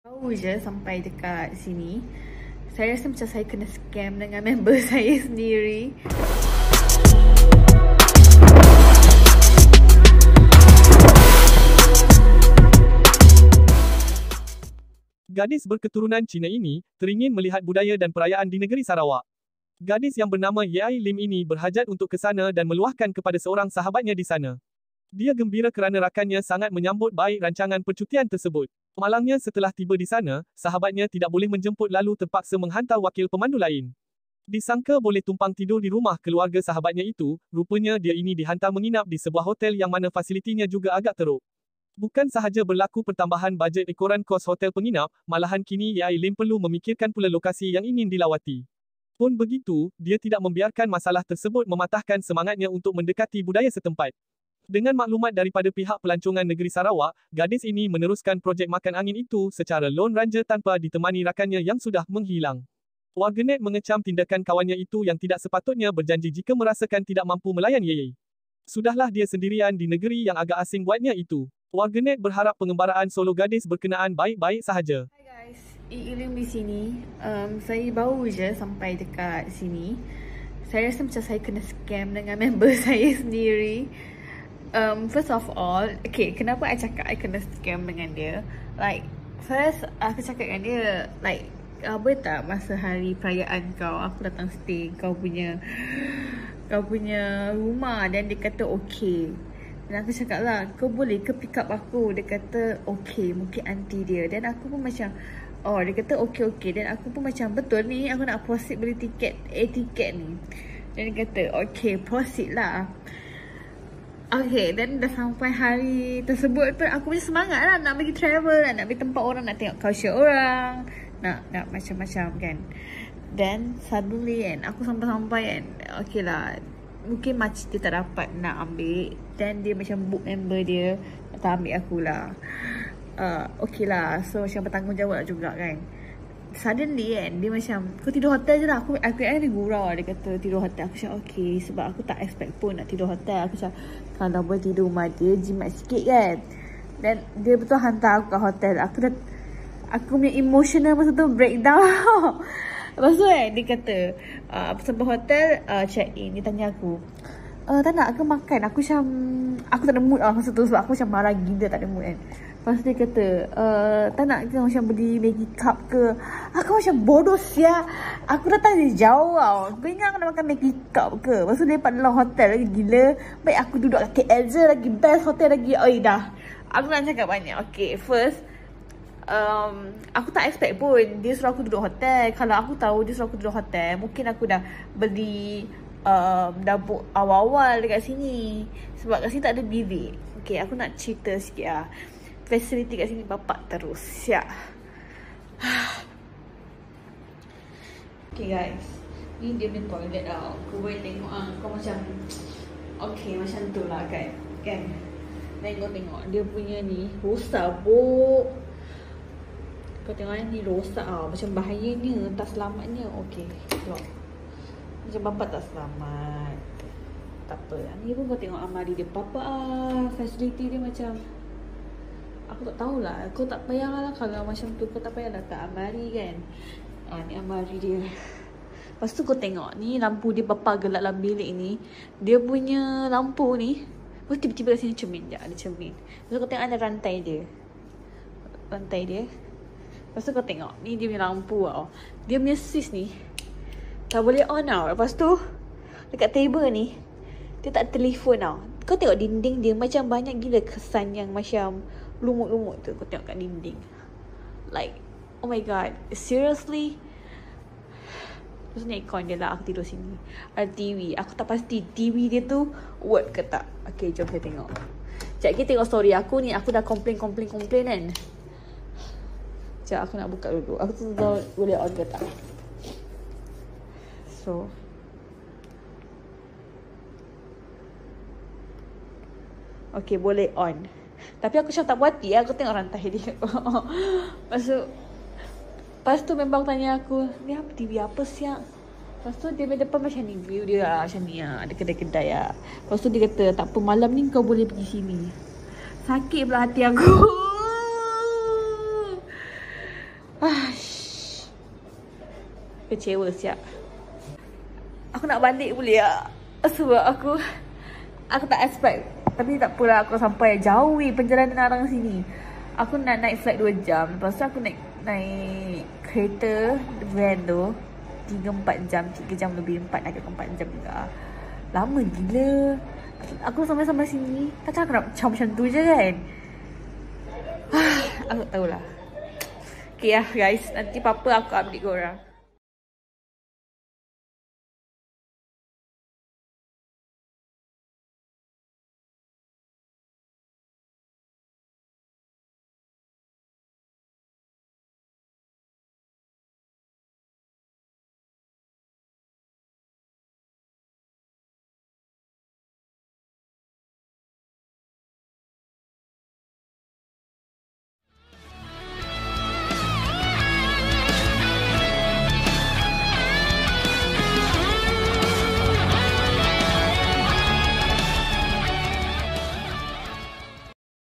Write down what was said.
Baru je sampai dekat sini, saya rasa macam saya kena scam dengan member saya sendiri. Gadis berketurunan Cina ini teringin melihat budaya dan perayaan di negeri Sarawak. Gadis yang bernama Yai Lim ini berhajat untuk ke sana dan meluahkan kepada seorang sahabatnya di sana. Dia gembira kerana rakannya sangat menyambut baik rancangan percutian tersebut. Malangnya setelah tiba di sana, sahabatnya tidak boleh menjemput lalu terpaksa menghantar wakil pemandu lain. Disangka boleh tumpang tidur di rumah keluarga sahabatnya itu, rupanya dia ini dihantar menginap di sebuah hotel yang mana fasilitinya juga agak teruk. Bukan sahaja berlaku pertambahan bajet ekoran kos hotel penginap, malahan kini Yai Lim perlu memikirkan pula lokasi yang ingin dilawati. Pun begitu, dia tidak membiarkan masalah tersebut mematahkan semangatnya untuk mendekati budaya setempat. Dengan maklumat daripada pihak pelancongan negeri Sarawak, gadis ini meneruskan projek makan angin itu secara lone ranger tanpa ditemani rakannya yang sudah menghilang. Warganet mengecam tindakan kawannya itu yang tidak sepatutnya berjanji jika merasakan tidak mampu melayan Yei. Sudahlah dia sendirian di negeri yang agak asing buatnya itu. Warganet berharap pengembaraan solo gadis berkenaan baik-baik sahaja. Hai guys, Ilim di sini. Saya baru je sampai dekat sini. Saya rasa macam saya kena scam dengan member saya sendiri. First of all, okay, kenapa I cakap I kena scam dengan dia? Like, first aku cakap dengan dia, like, apa tak masa hari perayaan kau, aku datang stay kau punya rumah, dan dia kata okay. Dan aku cakap lah, kau boleh ke pick up aku? Dia kata okay, mungkin aunty dia. Dan aku pun macam, oh, dia kata okay. Dan aku pun macam, betul ni aku nak proceed beli tiket ni. Dan dia kata okay, proceed lah. Okay, dan dah sampai hari tersebut pun aku macam semangat lah nak pergi travel, nak pergi tempat orang, nak tengok culture orang, nak macam-macam kan. Dan suddenly kan, aku sampai kan, okay lah, mungkin macam dia tak dapat nak ambil, dan dia macam book member dia tak ambil aku lah. Okay lah, so macam bertanggungjawab juga kan. Suddenly kan, dia macam, kau tidur hotel je lah. Aku dia gurau, dia kata tidur hotel. Aku cakap okay, sebab aku tak expect pun nak tidur hotel. Aku cakap, kalau boleh tidur rumah dia, jimat sikit kan. Dan dia betul hantar aku ke hotel. Aku punya emotional masa tu breakdown. Lepas tu kan, dia kata, sampai hotel, check in, dia tanya aku, tak nak ke makan? Aku macam, aku tak ada mood lah masa tu, sebab aku macam marah gila, tak ada mood kan. Lepas dia kata, tak nak ke macam beli Maggi cup ke? Aku macam bodoh siap. Aku datang dari jauh tau. Kau ingat aku nak makan Maggi cup ke? Lepas tu dia dapat dalam hotel lagi gila. Baik aku duduk kat KL je lagi, best hotel lagi. Oh dah, aku nak cakap banyak. Okay, first, aku tak expect pun dia suruh aku duduk hotel. Kalau aku tahu dia suruh aku duduk hotel, mungkin aku dah beli dapur awal-awal dekat sini. Sebab kat sini tak ada bilik. Okay, aku nak cerita sikit lah. Fasiliti kat sini bapak terus. Siap. Okay guys, ni dia punya toilet tau. Kau boleh tengok kau macam, okay macam tu lah kan. Tengok dia punya ni rosak bok. Kau tengok ni rosak tau. Macam bahayanya, tak selamatnya. Okay, tengok macam bapak tak selamat. Tak apa, ni pun kau tengok almari dia. Papa fasiliti dia macam, aku tak tahulah. Kau tak payahlah kalau macam tu. Kau tak payah letak almari kan. Ni almari dia. Lepas tu kau tengok ni lampu dia bapa gelap dalam bilik ni. Dia punya lampu ni, tiba-tiba kat sini cermin. Ada cermin. Lepas tu kau tengok ada rantai dia. Lepas tu kau tengok ni dia punya lampu tau. Dia punya switch ni tak boleh on tau. Lepas tu dekat table ni dia tak telefon tau. Kau tengok dinding dia macam banyak gila kesan yang macam lumut-lumut tu. Kau tengok kat dinding. Like, oh my god, seriously. Terus ni aircon dia lah, aku tidur sini. Ada TV. Aku tak pasti TV dia tu work ke tak. Okay, jom kita tengok. Sekejap kita tengok story aku ni. Aku dah complain kan. Sekejap aku nak buka dulu. Aku tu tahu boleh on ke tak. So, okay, boleh on. Tapi aku macam tak puati lah. Aku tengok rantai dia. Lepas tu memang tanya aku, ni apa TV apa siap? Lepas tu dia depan macam ni, view dia lah, macam ni lah. Ada kedai-kedai lah. Lepas tu dia kata, tak apa, malam ni kau boleh pergi sini. Sakit pula hati aku. Kecewa siap. Aku nak balik boleh tak? Sebab aku tak expect. Tapi tak apalah, aku sampai jauh perjalanan arang sini. Aku nak naik flight 2 jam. Lepas tu aku naik kereta van tu 3-4 jam, 3 jam lebih, 4 agak 4 jam juga. Lama gila. Aku sampai sini, takkan aku nak macam tu je kan? Aku tak tahulah. Okay lah guys, nanti apa-apa aku update korang.